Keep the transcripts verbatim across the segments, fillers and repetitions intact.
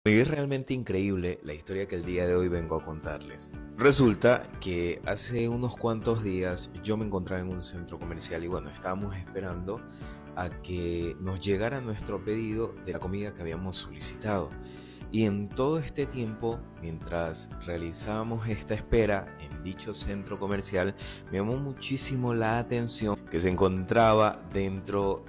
Es realmente increíble la historia que el día de hoy vengo a contarles. Resulta que hace unos cuantos días yo me encontraba en un centro comercial y bueno, estábamos esperando a que nos llegara nuestro pedido de la comida que habíamos solicitado. Y en todo este tiempo, mientras realizábamos esta espera en dicho centro comercial, me llamó muchísimo la atención que se encontraba dentro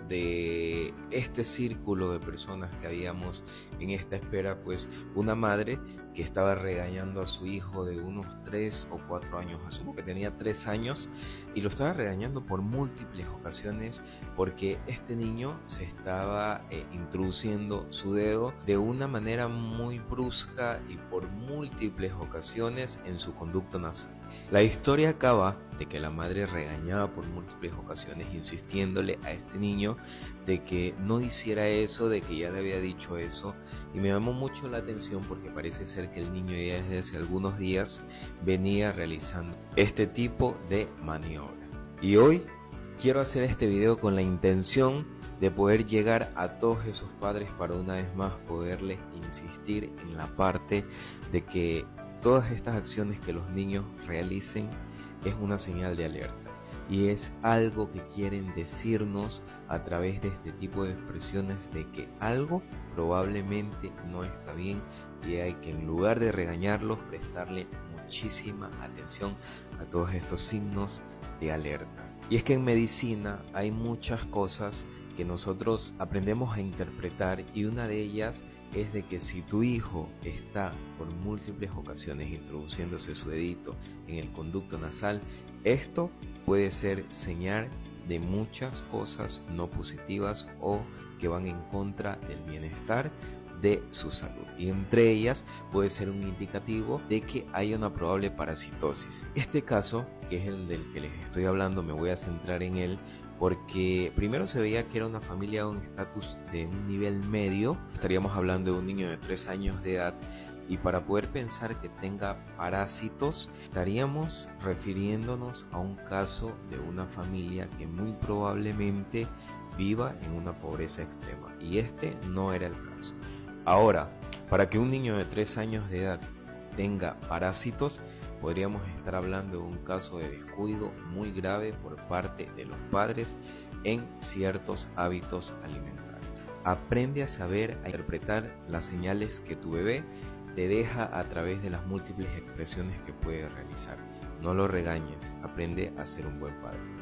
de este círculo de personas que habíamos en esta espera, pues una madre que estaba regañando a su hijo de unos tres o cuatro años, asumo que tenía tres años, y lo estaba regañando por múltiples ocasiones porque este niño se estaba eh, introduciendo su dedo de una manera muy brusca y por múltiples ocasiones en su conducto nasal. La historia acaba de que la madre regañaba por múltiples ocasiones insistiéndole a este niño de que no hiciera eso, de que ya le había dicho eso, y me llamó mucho la atención porque parece ser que el niño ya desde hace algunos días venía realizando este tipo de maniobra. Y hoy quiero hacer este video con la intención de poder llegar a todos esos padres para una vez más poderles insistir en la parte de que todas estas acciones que los niños realicen es una señal de alerta y es algo que quieren decirnos a través de este tipo de expresiones de que algo probablemente no está bien y hay que, en lugar de regañarlos, prestarle muchísima atención a todos estos signos de alerta. Y es que en medicina hay muchas cosas que nosotros aprendemos a interpretar y una de ellas es de que si tu hijo está por múltiples ocasiones introduciéndose su dedito en el conducto nasal, esto puede ser señal de muchas cosas no positivas o que van en contra del bienestar de su salud, y entre ellas puede ser un indicativo de que hay una probable parasitosis. Este caso, que es el del que les estoy hablando, me voy a centrar en él porque primero se veía que era una familia con estatus de un nivel medio. Estaríamos hablando de un niño de tres años de edad, y para poder pensar que tenga parásitos estaríamos refiriéndonos a un caso de una familia que muy probablemente viva en una pobreza extrema, y este no era el caso. Ahora, para que un niño de tres años de edad tenga parásitos, podríamos estar hablando de un caso de descuido muy grave por parte de los padres en ciertos hábitos alimentarios. Aprende a saber, a interpretar las señales que tu bebé te deja a través de las múltiples expresiones que puede realizar. No lo regañes, aprende a ser un buen padre.